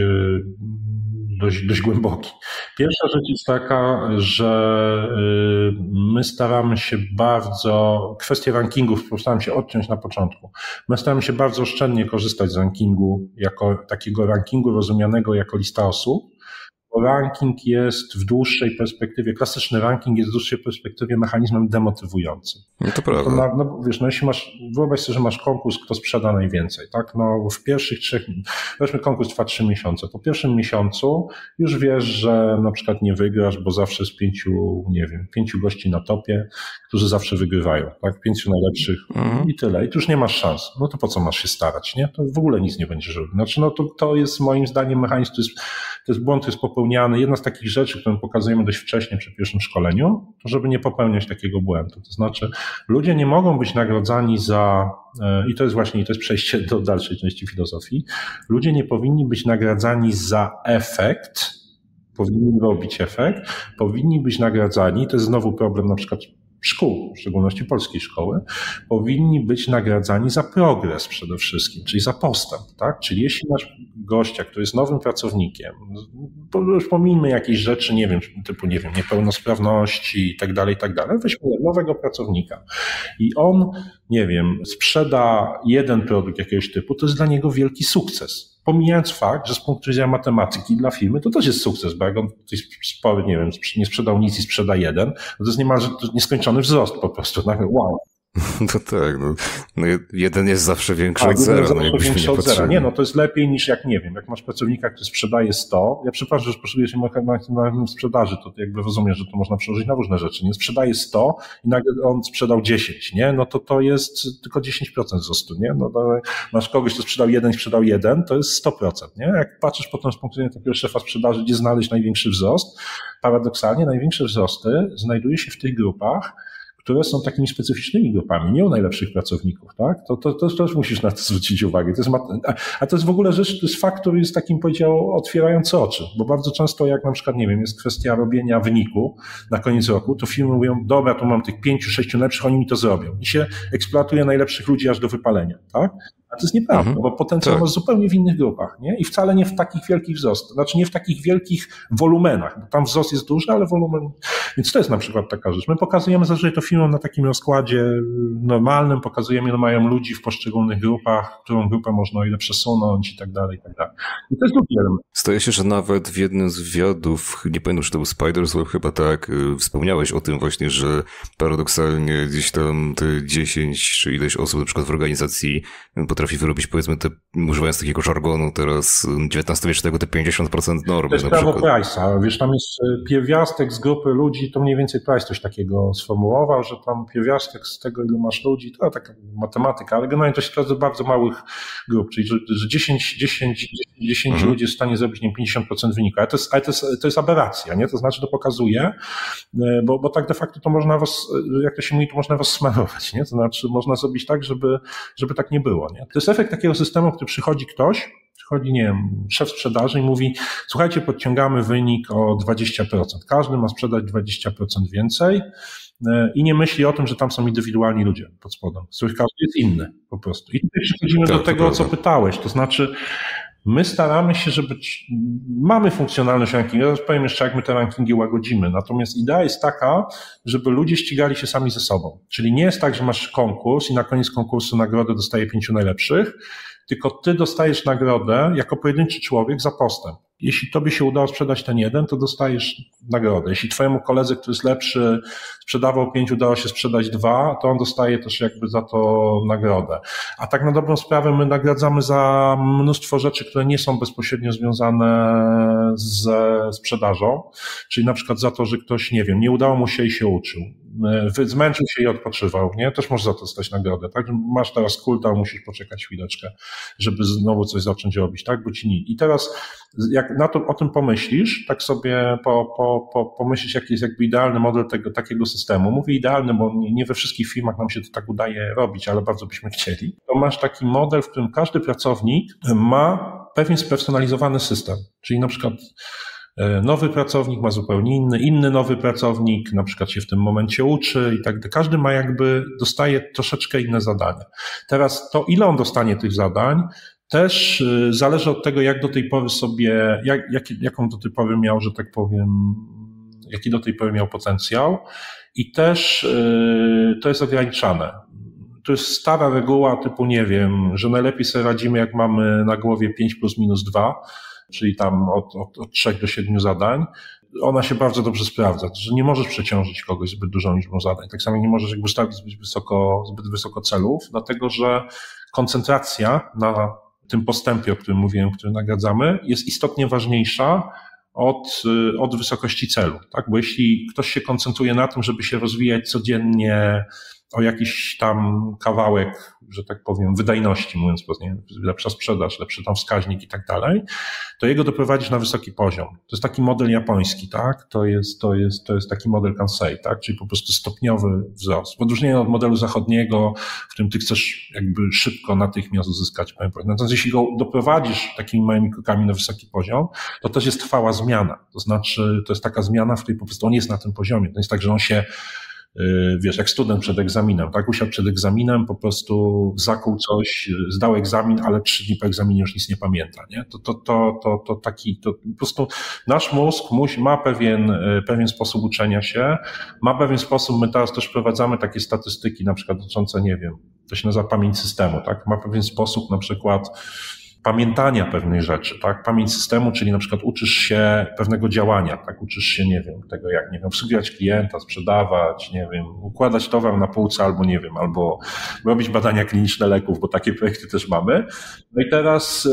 dość, dość głęboki. Pierwsza rzecz jest taka, że my staramy się bardzo, kwestię rankingów staram się odciąć na początku. My staramy się bardzo oszczędnie korzystać z rankingu, jako takiego rankingu rozumianego jako lista osób. Ranking jest w dłuższej perspektywie, klasyczny ranking jest w dłuższej perspektywie mechanizmem demotywującym. No to prawda. To na, no wiesz, no jeśli masz, wyobraź sobie, że masz konkurs, kto sprzeda najwięcej, tak? No w pierwszych trzech, weźmy konkurs trwa trzy miesiące. Po pierwszym miesiącu już wiesz, że na przykład nie wygrasz, bo zawsze jest pięciu, nie wiem, pięciu gości na topie, którzy zawsze wygrywają, tak? Pięciu najlepszych mhm. i tyle. I tu już nie masz szans. No to po co masz się starać, nie? To w ogóle nic nie będziesz robił. Znaczy, no to, to jest moim zdaniem mechanizm, to jest, to jest błąd, to jest popełniany. Jedna z takich rzeczy, którą pokazujemy dość wcześnie przy pierwszym szkoleniu, to żeby nie popełniać takiego błędu. To znaczy, ludzie nie mogą być nagradzani za, i to jest właśnie, i to jest przejście do dalszej części filozofii, ludzie nie powinni być nagradzani za efekt, powinni robić efekt, powinni być nagradzani, to jest znowu problem na przykład szkół, w szczególności polskiej szkoły, powinni być nagradzani za progres przede wszystkim, czyli za postęp, tak? Czyli jeśli masz gościa, który jest nowym pracownikiem, już pomijmy jakieś rzeczy, nie wiem, typu, nie wiem, niepełnosprawności i tak dalej, i tak dalej, weźmy nowego pracownika i on, nie wiem, sprzeda jeden produkt jakiegoś typu, to jest dla niego wielki sukces. Pomijając fakt, że z punktu widzenia matematyki dla firmy to też jest sukces, bo jak on coś spory, nie wiem, nie sprzedał nic i sprzeda jeden, to jest niemalże nieskończony wzrost po prostu. Wow. No tak, no, no jeden jest zawsze większy A, od zera. zawsze no większy nie od zera. Nie, no to jest lepiej niż jak, nie wiem, jak masz pracownika, który sprzedaje sto, ja przepraszam, że potrzebujesz maksymalnym sprzedaży, to jakby rozumiem, że to można przełożyć na różne rzeczy, nie, sprzedaje sto i nagle on sprzedał dziesięć, nie, no to to jest tylko dziesięć procent wzrostu, nie, no to masz kogoś, kto sprzedał jeden i sprzedał jeden, to jest sto procent, nie, jak patrzysz potem z punktu widzenia takiego szefa sprzedaży, gdzie znaleźć największy wzrost, paradoksalnie największe wzrosty znajduje się w tych grupach, które są takimi specyficznymi grupami, nie u najlepszych pracowników, tak? To, to, to też musisz na to zwrócić uwagę. To jest, a, a to jest w ogóle rzecz, to jest fakt, który jest takim, powiedział, otwierający oczy, bo bardzo często jak na przykład, nie wiem, jest kwestia robienia wyniku na koniec roku, to firmy mówią, dobra, tu mam tych pięciu, sześciu najlepszych, oni mi to zrobią. I się eksploatuje najlepszych ludzi aż do wypalenia, tak? A to jest nieprawda, mhm. bo potencjał tak. masz zupełnie w innych grupach, nie? I wcale nie w takich wielkich wzrostach, znaczy nie w takich wielkich wolumenach, bo tam wzrost jest duży, ale wolumen, więc to jest na przykład taka rzecz. My pokazujemy zazwyczaj to firmom na takim rozkładzie normalnym, pokazujemy, ile mają ludzi w poszczególnych grupach, którą grupę można o ile przesunąć i tak dalej, i tak dalej. I to jest drugi element. Staje się, że nawet w jednym z wywiadów, nie pamiętam, czy to był Spider's Web, chyba tak, wspomniałeś o tym właśnie, że paradoksalnie gdzieś tam te dziesięć czy ileś osób na przykład w organizacji potrafi wyrobić, powiedzmy, te, używając takiego żargonu teraz dziewiętnastowiecznego, te pięćdziesiąt procent normy. To jest prawo Price'a. Wiesz, tam jest pierwiastek z grupy ludzi, to mniej więcej Price coś takiego sformułował, że tam pierwiastek z tego, ile masz ludzi, to taka matematyka, ale generalnie to się sprawdza bardzo małych grup, czyli że, że dziesięć, dziesięć, dziesięć mhm. ludzi jest w stanie zrobić, nie wiem, pięćdziesiąt procent wyniku, ale to jest, ale to jest, to jest aberracja, nie? To znaczy to pokazuje, bo, bo tak de facto to można was, jak to się mówi, to można was smarować, nie? To znaczy można zrobić tak, żeby, żeby tak nie było, nie? To jest efekt takiego systemu, który przychodzi ktoś, przychodzi, nie wiem, szef sprzedaży i mówi, słuchajcie, podciągamy wynik o dwadzieścia procent. Każdy ma sprzedać dwadzieścia procent więcej i nie myśli o tym, że tam są indywidualni ludzie pod spodem, z których każdy jest inny po prostu. I tutaj przechodzimy tak, do tego, o co pytałeś, to znaczy my staramy się, żeby, mamy funkcjonalność rankingu, ja powiem jeszcze, jak my te rankingi łagodzimy, natomiast idea jest taka, żeby ludzie ścigali się sami ze sobą. Czyli nie jest tak, że masz konkurs i na koniec konkursu nagrodę dostaje pięciu najlepszych, tylko ty dostajesz nagrodę jako pojedynczy człowiek za postęp. Jeśli tobie się udało sprzedać ten jeden, to dostajesz nagrodę. Jeśli twojemu koledze, który jest lepszy, sprzedawał pięć, udało się sprzedać dwa, to on dostaje też jakby za to nagrodę. A tak na dobrą sprawę my nagradzamy za mnóstwo rzeczy, które nie są bezpośrednio związane ze sprzedażą. Czyli na przykład za to, że ktoś, nie wiem, nie udało mu się i się uczył. Zmęczył się i odpoczywał, nie? Też możesz za to dostać nagrodę, tak? Masz teraz kulta, musisz poczekać chwileczkę, żeby znowu coś zacząć robić, tak? Bo ci nie. I teraz, jak na to, o tym pomyślisz, tak sobie po, po, po, pomyślisz, jaki jest jakby idealny model tego, takiego systemu. Mówię idealny, bo nie, nie we wszystkich firmach nam się to tak udaje robić, ale bardzo byśmy chcieli. To masz taki model, w którym każdy pracownik ma pewien spersonalizowany system, czyli na przykład nowy pracownik ma zupełnie inny, inny nowy pracownik na przykład się w tym momencie uczy i tak dalej. Każdy ma jakby, dostaje troszeczkę inne zadania. Teraz to, ile on dostanie tych zadań, też zależy od tego, jak do tej pory sobie, jak, jak, jaką do tej pory miał, że tak powiem, jaki do tej pory miał potencjał i też yy, to jest ograniczane. To jest stara reguła typu, nie wiem, że najlepiej sobie radzimy, jak mamy na głowie pięć plus minus dwa, czyli tam od, od, od trzech do siedmiu zadań. Ona się bardzo dobrze sprawdza, że nie możesz przeciążyć kogoś zbyt dużą liczbą zadań. Tak samo nie możesz jakby stawić zbyt wysoko, zbyt wysoko celów, dlatego że koncentracja na tym postępie, o którym mówiłem, który nagradzamy, jest istotnie ważniejsza od, od wysokości celu, tak? Bo jeśli ktoś się koncentruje na tym, żeby się rozwijać codziennie o jakiś tam kawałek, że tak powiem, wydajności, mówiąc nie, lepsza sprzedaż, lepszy tam wskaźnik i tak dalej, to jego doprowadzisz na wysoki poziom. To jest taki model japoński, tak? To jest, to jest, to jest taki model Kansei, tak? Czyli po prostu stopniowy wzrost. W odróżnieniu od modelu zachodniego, w którym ty chcesz jakby szybko, natychmiast uzyskać pewien poziom. Natomiast jeśli go doprowadzisz takimi małymi krokami na wysoki poziom, to też jest trwała zmiana. To znaczy, to jest taka zmiana, w której po prostu on jest na tym poziomie. To jest tak, że on się wiesz, jak student przed egzaminem, tak? Usiadł przed egzaminem, po prostu zakuł coś, zdał egzamin, ale trzy dni po egzaminie już nic nie pamięta, nie? To, to, to, to, to taki, to po prostu nasz mózg musi, ma pewien, pewien sposób uczenia się, ma pewien sposób, my teraz też wprowadzamy takie statystyki, na przykład dotyczące, nie wiem, to się nazywa pamięć systemu, tak? Ma pewien sposób na przykład pamiętania pewnych rzeczy, tak? Pamięć systemu, czyli na przykład uczysz się pewnego działania, tak? Uczysz się, nie wiem, tego jak, nie wiem, obsługiwać klienta, sprzedawać, nie wiem, układać towar na półce albo, nie wiem, albo robić badania kliniczne leków, bo takie projekty też mamy. No i teraz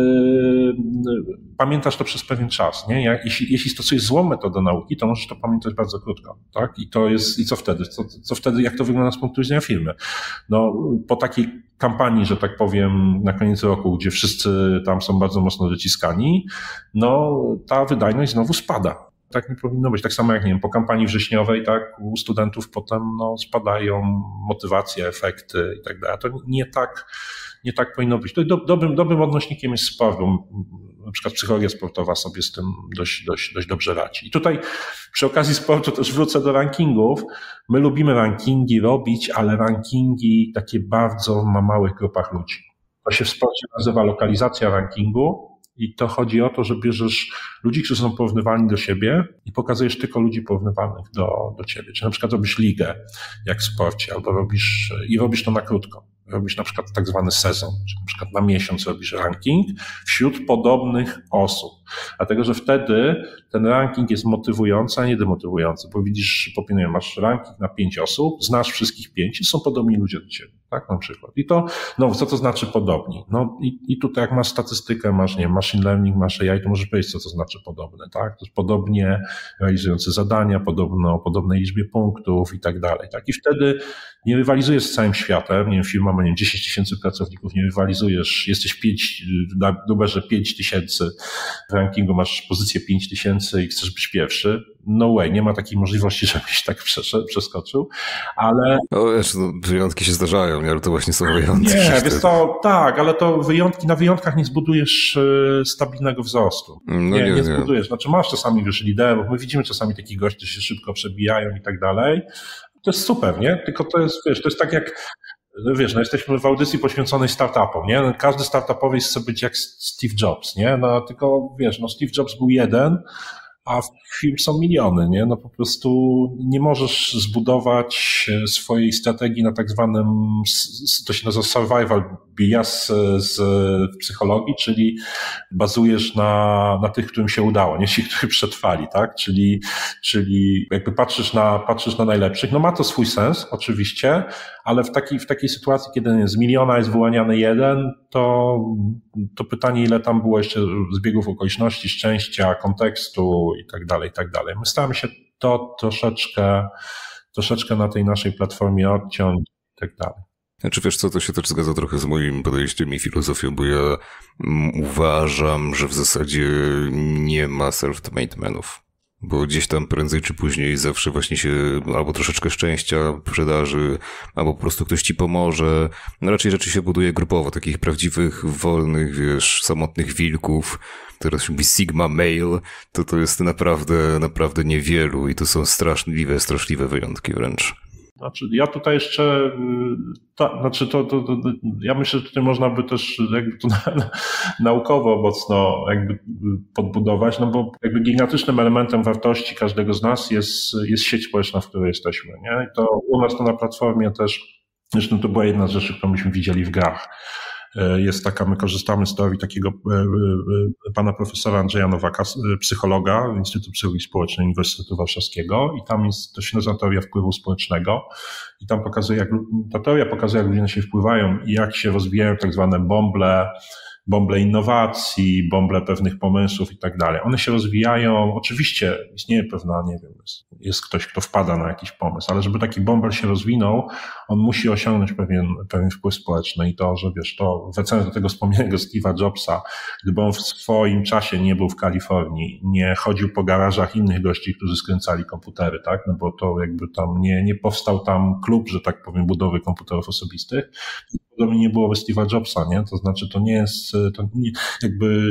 yy, pamiętasz to przez pewien czas, nie? Jak, jeśli, jeśli stosujesz złą metodę nauki, to możesz to pamiętać bardzo krótko, tak? I to jest, i co wtedy? Co, co wtedy, jak to wygląda z punktu widzenia firmy? No, po takiej kampanii, że tak powiem, na koniec roku, gdzie wszyscy tam są bardzo mocno dociskani, no ta wydajność znowu spada. Tak nie powinno być. Tak samo jak, nie wiem, po kampanii wrześniowej, tak, u studentów potem no, spadają motywacje, efekty i tak dalej. To nie tak, nie tak powinno być. To do, dobrym, dobrym odnośnikiem jest sport, bo na przykład psychologia sportowa sobie z tym dość, dość, dość dobrze radzi. I tutaj przy okazji sportu też wrócę do rankingów. My lubimy rankingi robić, ale rankingi takie bardzo na małych grupach ludzi. To się w sporcie nazywa lokalizacja rankingu i to chodzi o to, że bierzesz ludzi, którzy są porównywalni do siebie i pokazujesz tylko ludzi porównywalnych do, do ciebie. Czy na przykład robisz ligę, jak w sporcie, albo robisz, i robisz to na krótko. Robisz na przykład tak zwany sezon, czyli na przykład na miesiąc robisz ranking wśród podobnych osób. Dlatego, że wtedy ten ranking jest motywujący, a nie demotywujący, bo widzisz, popisuję, masz ranking na pięć osób, znasz wszystkich pięć i są podobni ludzie do ciebie, tak, na przykład. I to, no, co to znaczy podobni? No i, i tutaj jak masz statystykę, masz, nie wiem, machine learning, masz A I, to możesz powiedzieć, co to znaczy podobne, tak? To jest podobnie realizujące zadania, podobno, o podobnej liczbie punktów i tak dalej, tak? I wtedy nie rywalizujesz z całym światem, nie wiem, firma ma, nie wiem, dziesięć tysięcy pracowników, nie rywalizujesz, jesteś pięć, na numerze pięć tysięcy, w rankingu masz pozycję pięć tysięcy i chcesz być pierwszy. No way, nie ma takiej możliwości, żebyś tak przeskoczył, ale... No wiesz, no, wyjątki się zdarzają, nie? Ale to właśnie są wyjątki. Nie, wiesz to, tak, ale to wyjątki, na wyjątkach nie zbudujesz stabilnego wzrostu. No nie, nie, nie, nie zbudujesz. Znaczy masz czasami, wiesz, liderów, my widzimy czasami takich gości, którzy się szybko przebijają i tak dalej. To jest super, nie? Tylko to jest, wiesz, to jest tak jak, wiesz, no jesteśmy w audycji poświęconej startupom, nie? No, każdy startupowy chce być jak Steve Jobs, nie? No tylko, wiesz, no Steve Jobs był jeden, a firm są miliony, nie? No po prostu nie możesz zbudować swojej strategii na tak zwanym, to się nazywa survival bias z psychologii, czyli bazujesz na, na tych, którym się udało, nie ci, którzy przetrwali, tak? Czyli, czyli jakby patrzysz na, patrzysz na najlepszych. No ma to swój sens, oczywiście, ale w takiej, w takiej sytuacji, kiedy z miliona jest wyłaniany jeden, to, to pytanie, ile tam było jeszcze zbiegów okoliczności, szczęścia, kontekstu i tak dalej, i tak dalej. My staramy się to troszeczkę, troszeczkę na tej naszej platformie odciąć i tak dalej. Znaczy wiesz co, to się też zgadza trochę z moim podejściem i filozofią, bo ja uważam, że w zasadzie nie ma self-made menów. Bo gdzieś tam prędzej czy później zawsze właśnie się albo troszeczkę szczęścia przydarzy, albo po prostu ktoś ci pomoże. No raczej rzeczy się buduje grupowo, takich prawdziwych, wolnych, wiesz, samotnych wilków. Teraz się mówi Sigma Male, to to jest naprawdę, naprawdę niewielu i to są straszliwe, straszliwe wyjątki wręcz. Znaczy, ja tutaj jeszcze, ta, znaczy to, to, to, ja myślę, że tutaj można by też jakby to na, na, naukowo mocno jakby podbudować, no bo jakby gigantycznym elementem wartości każdego z nas jest, jest sieć społeczna, w której jesteśmy, nie? I to u nas to na platformie też, zresztą to była jedna z rzeczy, którą myśmy widzieli w grach. Jest taka, my korzystamy z teorii takiego pana profesora Andrzeja Nowaka, psychologa Instytutu Psychologii Społecznej Uniwersytetu Warszawskiego i tam jest, to się nazywa teoria wpływu społecznego i tam pokazuje, jak, ta teoria pokazuje, jak ludzie na siebie wpływają i jak się rozwijają tak zwane bąble, bąble innowacji, bąble pewnych pomysłów i tak dalej. One się rozwijają, oczywiście istnieje pewna, nie wiem, jest, jest ktoś, kto wpada na jakiś pomysł, ale żeby taki bąbel się rozwinął, on musi osiągnąć pewien, pewien wpływ społeczny i to, że wiesz, to wracając do tego wspomnianego Steve'a Jobsa, gdyby on w swoim czasie nie był w Kalifornii, nie chodził po garażach innych gości, którzy skręcali komputery, tak, no bo to jakby tam nie, nie powstał tam klub, że tak powiem, budowy komputerów osobistych, podobnie nie byłoby Steve'a Jobsa, nie? To znaczy, to nie jest, to nie, jakby,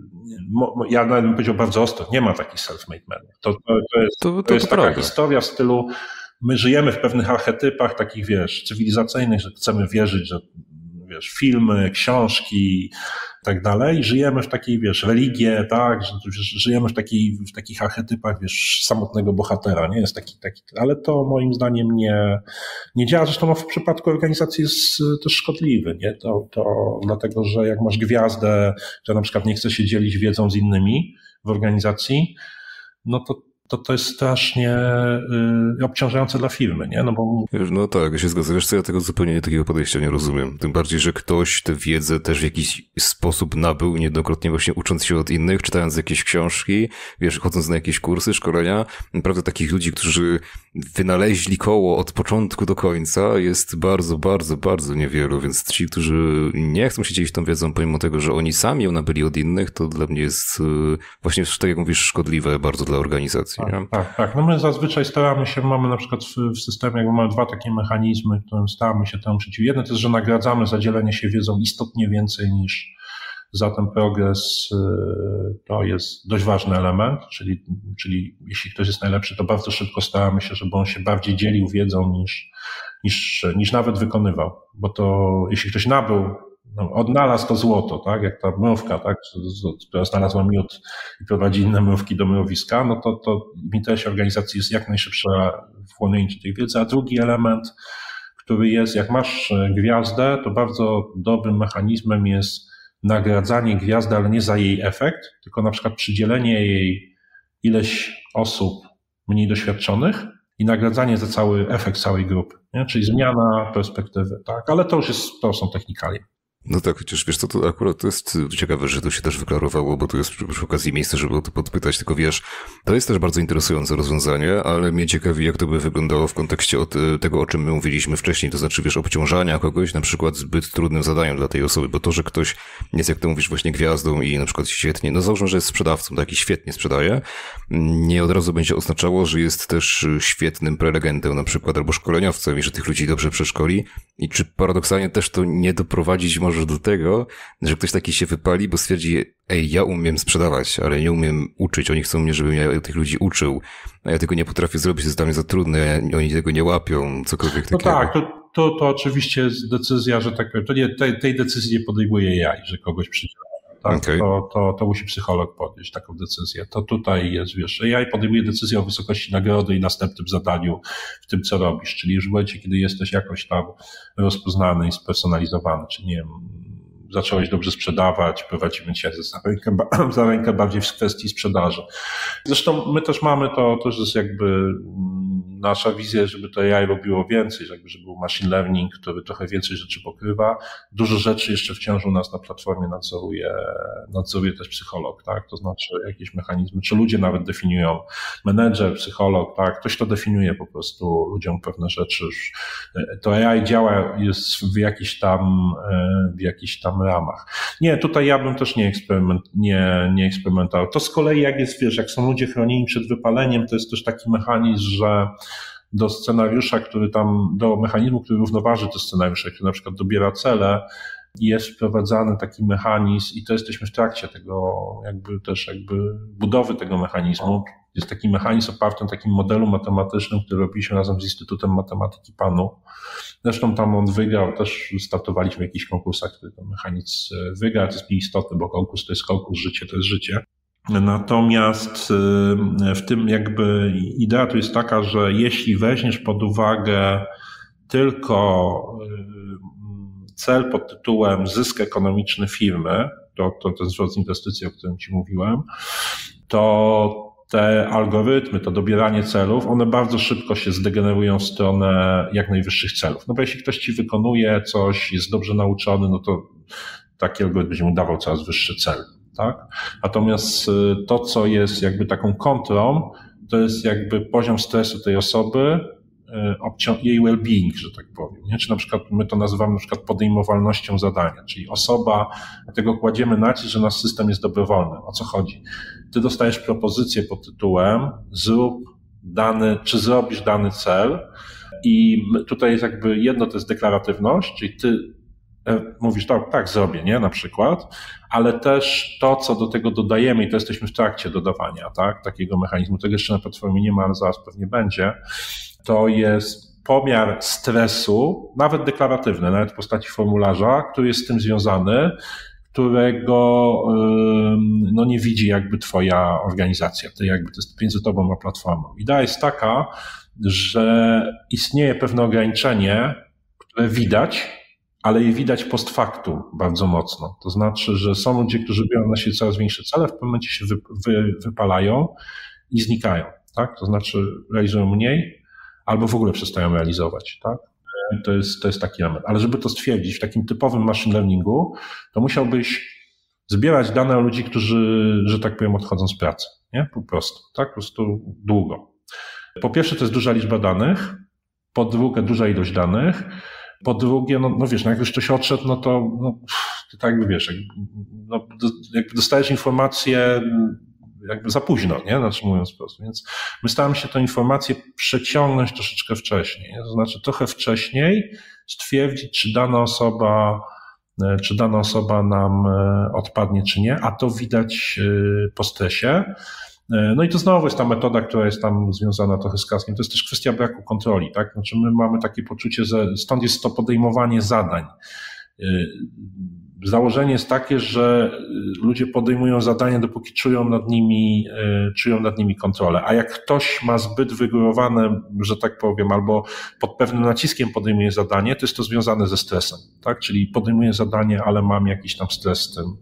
ja nawet bym powiedział bardzo ostro, nie ma takich self-made men. To, to, to jest, to, to, to jest to taka prawda. historia w stylu, my żyjemy w pewnych archetypach takich, wiesz, cywilizacyjnych, że chcemy wierzyć, że wiesz, filmy, książki i tak dalej. Żyjemy w takiej, wiesz, religie, tak, że, że żyjemy w, takiej, w takich archetypach, wiesz, samotnego bohatera, nie jest taki, taki, ale to moim zdaniem nie, nie działa. Zresztą w przypadku organizacji jest też szkodliwy, nie? To, to dlatego, że jak masz gwiazdę, że na przykład nie chce się dzielić wiedzą z innymi w organizacji, no to to to jest strasznie y, obciążające dla firmy, nie? No bo... No tak, ja się zgadzam. Wiesz co, ja tego zupełnie takiego podejścia nie rozumiem. Tym bardziej, że ktoś tę wiedzę też w jakiś sposób nabył, niejednokrotnie właśnie ucząc się od innych, czytając jakieś książki, wiesz, chodząc na jakieś kursy, szkolenia. Naprawdę takich ludzi, którzy wynaleźli koło od początku do końca jest bardzo, bardzo, bardzo niewielu, więc ci, którzy nie chcą się dzielić tą wiedzą, pomimo tego, że oni sami ją nabyli od innych, to dla mnie jest właśnie, tak jak mówisz, szkodliwe bardzo dla organizacji. Tak, tak, tak. No my zazwyczaj staramy się, mamy na przykład w, w systemie, jakby mamy dwa takie mechanizmy, którym staramy się temu przeciw. Jedno to jest, że nagradzamy za dzielenie się wiedzą istotnie więcej niż za ten progres. To jest dość ważny element, czyli, czyli jeśli ktoś jest najlepszy, to bardzo szybko staramy się, żeby on się bardziej dzielił wiedzą niż, niż, niż nawet wykonywał. Bo to jeśli ktoś nabył, no, odnalazł to złoto, tak, jak ta mrówka, tak, która znalazła miód i prowadzi inne mrówki do mrowiska, no to, to w interesie organizacji jest jak najszybsze wchłonięcie tej wiedzy. A drugi element, który jest, jak masz gwiazdę, to bardzo dobrym mechanizmem jest nagradzanie gwiazdy, ale nie za jej efekt, tylko na przykład przydzielenie jej ileś osób mniej doświadczonych i nagradzanie za cały efekt całej grupy, nie? Czyli zmiana perspektywy, tak, ale to już jest, to są technikalia. No tak, chociaż wiesz co, to akurat to jest ciekawe, że to się też wyklarowało, bo tu jest przy, przy okazji miejsce, żeby o to podpytać, tylko wiesz, to jest też bardzo interesujące rozwiązanie, ale mnie ciekawi, jak to by wyglądało w kontekście od tego, o czym my mówiliśmy wcześniej, to znaczy, wiesz, obciążania kogoś na przykład zbyt trudnym zadaniem dla tej osoby, bo to, że ktoś jest, jak ty mówisz, właśnie gwiazdą i na przykład świetnie, no załóżmy, że jest sprzedawcą, tak, i świetnie sprzedaje, nie od razu będzie oznaczało, że jest też świetnym prelegentem na przykład, albo szkoleniowcem i że tych ludzi dobrze przeszkoli i czy paradoksalnie też to nie doprowadzić może do tego, że ktoś taki się wypali, bo stwierdzi, ej, ja umiem sprzedawać, ale nie umiem uczyć, oni chcą mnie, żebym ja tych ludzi uczył, a ja tego nie potrafię zrobić, jest dla mnie za trudne, oni tego nie łapią, cokolwiek takiego. No tak, to, to, to oczywiście jest decyzja, że tak powiem, to nie, tej, tej decyzji nie podejmuje A I, że kogoś przydziela. Tak, okay. to, to, to musi psycholog podjąć taką decyzję. To tutaj jest, wiesz, A I podejmuje decyzję o wysokości nagrody i następnym zadaniu w tym, co robisz, czyli już w momencie, kiedy jesteś jakoś tam rozpoznany i spersonalizowany, czy nie wiem, zacząłeś dobrze sprzedawać, prowadzimy cię za rękę, za rękę bardziej w kwestii sprzedaży. Zresztą my też mamy to, to jest jakby nasza wizja, żeby to A I robiło więcej, jakby, żeby był machine learning, który trochę więcej rzeczy pokrywa. Dużo rzeczy jeszcze wciąż u nas na platformie nadzoruje, nadzoruje też psycholog, tak? To znaczy jakieś mechanizmy, czy ludzie nawet definiują, menedżer, psycholog, tak? Ktoś to definiuje po prostu ludziom pewne rzeczy. To A I działa, jest w jakichś tam, w jakichś tam ramach. Nie, tutaj ja bym też nie, eksperyment, nie, nie eksperymentował. To z kolei jak jest, wiesz, jak są ludzie chronieni przed wypaleniem, to jest też taki mechanizm, że do scenariusza, który tam, do mechanizmu, który równoważy te scenariusze, który na przykład dobiera cele, jest wprowadzany taki mechanizm i to jesteśmy w trakcie tego jakby też jakby budowy tego mechanizmu. Jest taki mechanizm oparty na takim modelu matematycznym, który robiliśmy razem z Instytutem Matematyki PAN-u. Zresztą tam on wygrał, też startowaliśmy w jakichś konkursach, który ten mechanizm wygrał. To jest nieistotne, bo konkurs to jest konkurs, życie to jest życie. Natomiast w tym jakby idea tu jest taka, że jeśli weźmiesz pod uwagę tylko cel pod tytułem zysk ekonomiczny firmy, to, to ten zwrot z inwestycji, o którym ci mówiłem, to te algorytmy, to dobieranie celów, one bardzo szybko się zdegenerują w stronę jak najwyższych celów. No bo jeśli ktoś ci wykonuje coś, jest dobrze nauczony, no to taki algorytm będzie mu dawał coraz wyższy cel, tak? Natomiast to, co jest jakby taką kontrą, to jest jakby poziom stresu tej osoby, jej well-being, że tak powiem, nie? Czy na przykład my to nazywamy na przykład podejmowalnością zadania, czyli osoba, dlatego kładziemy nacisk, że nasz system jest dobrowolny. O co chodzi? Ty dostajesz propozycję pod tytułem zrób dany, czy zrobisz dany cel i tutaj jest jakby jedno to jest deklaratywność, czyli ty mówisz, tak, tak zrobię, nie, na przykład, ale też to, co do tego dodajemy i to jesteśmy w trakcie dodawania, tak, takiego mechanizmu, tego jeszcze na platformie nie ma, ale zaraz pewnie będzie, to jest pomiar stresu, nawet deklaratywny, nawet w postaci formularza, który jest z tym związany, którego no, nie widzi jakby twoja organizacja, to jakby to jest między tobą a platformą. Idea jest taka, że istnieje pewne ograniczenie, które widać, ale je widać post factum bardzo mocno. To znaczy, że są ludzie, którzy biorą na siebie coraz większe cele, w pewnym momencie się wy, wy, wypalają i znikają, tak? To znaczy realizują mniej albo w ogóle przestają realizować, tak? To jest, to jest taki element. Ale żeby to stwierdzić w takim typowym machine learningu, to musiałbyś zbierać dane o ludzi, którzy, że tak powiem, odchodzą z pracy, nie? Po prostu, tak? Po prostu długo. Po pierwsze, to jest duża liczba danych, po drugie, duża ilość danych, po drugie, no, no wiesz, no jak już ktoś odszedł, no to, no, to tak jakby wiesz, jakby, no, jakby dostajesz informację jakby za późno, nie? Znaczy mówiąc po prostu. Więc my staramy się tę informację przeciągnąć troszeczkę wcześniej, nie? To znaczy trochę wcześniej stwierdzić, czy dana osoba, czy dana osoba nam odpadnie, czy nie, a to widać po stresie. No i to znowu jest ta metoda, która jest tam związana trochę z kaskiem. To jest też kwestia braku kontroli, tak? Znaczy my mamy takie poczucie, że stąd jest to podejmowanie zadań. Założenie jest takie, że ludzie podejmują zadania, dopóki czują nad nimi, czują nad nimi kontrolę. A jak ktoś ma zbyt wygórowane, że tak powiem, albo pod pewnym naciskiem podejmuje zadanie, to jest to związane ze stresem, tak? Czyli podejmuję zadanie, ale mam jakiś tam stres z tym,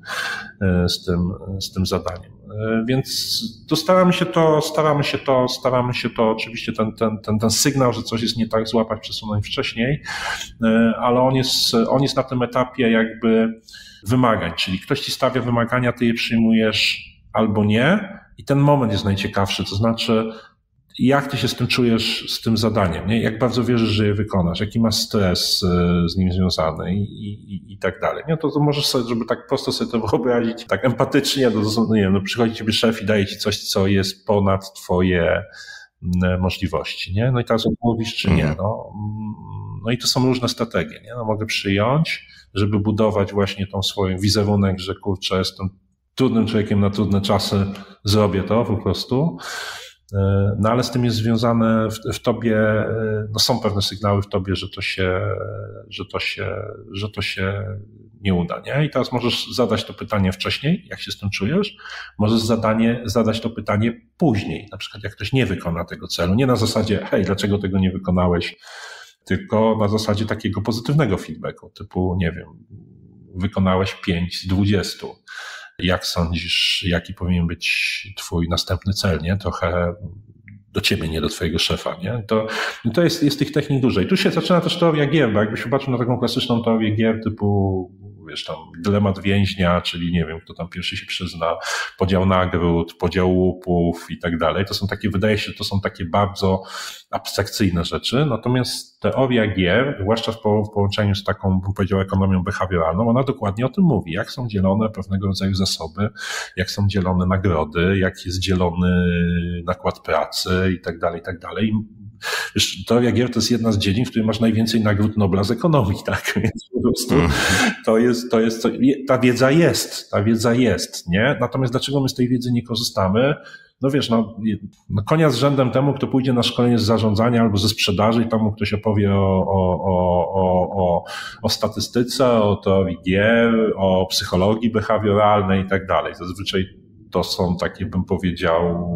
z tym, z tym zadaniem. Więc to staramy się to, staramy się to, staramy się to, oczywiście ten, ten, ten, ten sygnał, że coś jest nie tak, złapać, przesunąć wcześniej, ale on jest, on jest na tym etapie jakby wymagań, czyli ktoś ci stawia wymagania, ty je przyjmujesz albo nie i ten moment jest najciekawszy, to znaczy jak ty się z tym czujesz, z tym zadaniem, nie? Jak bardzo wierzysz, że je wykonasz, jaki masz stres z nim związany i, i, i tak dalej. Nie? To, to możesz sobie, żeby tak prosto sobie to wyobrazić, tak empatycznie, to, no nie wiem, no przychodzi ciebie szef i daje ci coś, co jest ponad twoje możliwości, nie? No i teraz odmówisz, czy nie, no. No i to są różne strategie, nie? No mogę przyjąć, żeby budować właśnie tą swoją wizerunek, że kurczę, jestem trudnym człowiekiem na trudne czasy, zrobię to po prostu. No ale z tym jest związane w, w tobie, no są pewne sygnały w tobie, że to się, że to się, że to się nie uda, nie? I teraz możesz zadać to pytanie wcześniej, jak się z tym czujesz, możesz zadanie, zadać to pytanie później, na przykład jak ktoś nie wykona tego celu, nie na zasadzie, hej, dlaczego tego nie wykonałeś, tylko na zasadzie takiego pozytywnego feedbacku, typu, nie wiem, wykonałeś pięć z dwudziestu. Jak sądzisz, jaki powinien być twój następny cel, nie? Trochę do ciebie, nie do twojego szefa, nie? To, to jest, jest tych technik dużo. I tu się zaczyna też teoria gier, bo jakbyś popatrzył na taką klasyczną teorię gier typu, wiesz, tam dylemat więźnia, czyli nie wiem, kto tam pierwszy się przyzna, podział nagród, podział łupów i tak dalej. To są takie, wydaje się, to są takie bardzo abstrakcyjne rzeczy. Natomiast teoria gier, zwłaszcza w, po, w połączeniu z taką, bym powiedział, ekonomią behawioralną, ona dokładnie o tym mówi, jak są dzielone pewnego rodzaju zasoby, jak są dzielone nagrody, jak jest dzielony nakład pracy i tak dalej, i tak dalej. Wiesz, teoria gier to jest jedna z dziedzin, w której masz najwięcej nagród Nobla z ekonomii, tak? Więc po prostu to jest, to jest, ta wiedza jest, ta wiedza jest, nie? Natomiast dlaczego my z tej wiedzy nie korzystamy? No wiesz, no, no konia z rzędem temu, kto pójdzie na szkolenie z zarządzania albo ze sprzedaży i tam mu ktoś opowie o, o, o, o, o statystyce, o teorii gier, o psychologii behawioralnej i tak dalej. Zazwyczaj to są takie, bym powiedział,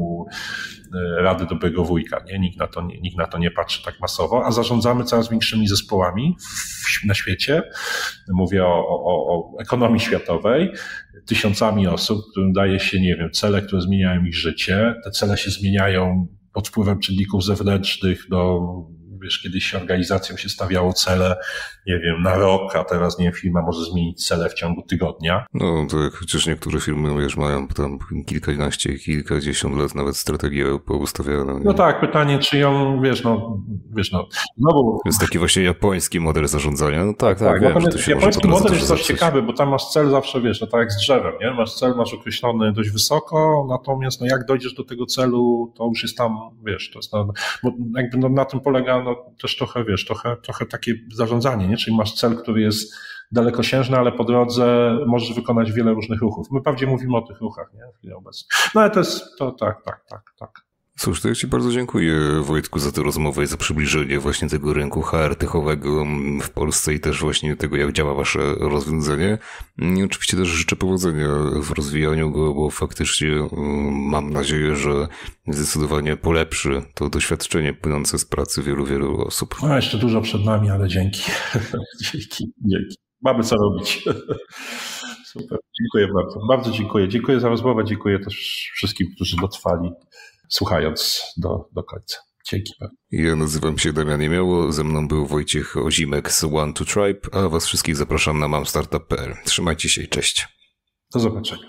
rady dobrego wujka, nie? Nikt na to nie, nikt na to nie patrzy tak masowo, a zarządzamy coraz większymi zespołami w, na świecie. Mówię o, o, o ekonomii światowej, tysiącami osób, którym daje się, nie wiem, cele, które zmieniają ich życie. Te cele się zmieniają pod wpływem czynników zewnętrznych, do, wiesz, kiedyś organizacjom się stawiało cele, nie wiem, na rok, a teraz, nie wiem, firma może zmienić cele w ciągu tygodnia. No, to jak chociaż niektóre firmy, wiesz, mają tam kilkanaście, kilkadziesiąt lat nawet strategię poustawianą. No tak, pytanie, czy ją, wiesz, no, wiesz, no, znowu... Jest taki właśnie japoński model zarządzania, no tak, tak, tak wiem, natomiast że to się japoński może model jest dość zaprzeć. ciekawy, bo tam masz cel zawsze, wiesz, no tak jak z drzewem, nie? Masz cel, masz określony dość wysoko, natomiast no jak dojdziesz do tego celu, to już jest tam, wiesz, to jest na, bo jakby no, na tym polega no, też trochę, wiesz, trochę, trochę takie zarządzanie, nie? Czyli masz cel, który jest dalekosiężne, ale po drodze możesz wykonać wiele różnych ruchów. My wprawdzie mówimy o tych ruchach, nie? W chwili obecnej. No ale to jest, to tak, tak, tak, tak. Cóż, to ja Ci bardzo dziękuję, Wojtku, za tę rozmowę i za przybliżenie właśnie tego rynku H R techowego w Polsce i też właśnie tego, jak działa Wasze rozwiązanie. I oczywiście też życzę powodzenia w rozwijaniu go, bo faktycznie mam nadzieję, że zdecydowanie polepszy to doświadczenie płynące z pracy wielu, wielu osób. No jeszcze dużo przed nami, ale dzięki. dzięki, dzięki. Mamy co robić. Super, dziękuję bardzo. Bardzo dziękuję. Dziękuję za rozmowę, dziękuję też wszystkim, którzy dotrwali, słuchając do, do końca. Dzięki bardzo. Ja nazywam się Damian Jemioło, ze mną był Wojciech Ozimek z One to Tribe, a was wszystkich zapraszam na mam startup kropka p l. Trzymajcie się i cześć. Do zobaczenia.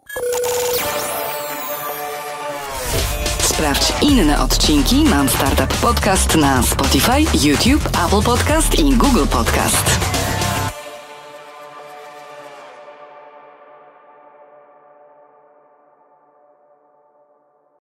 Sprawdź inne odcinki Mam Startup Podcast na Spotify, YouTube, Apple Podcast i Google Podcast.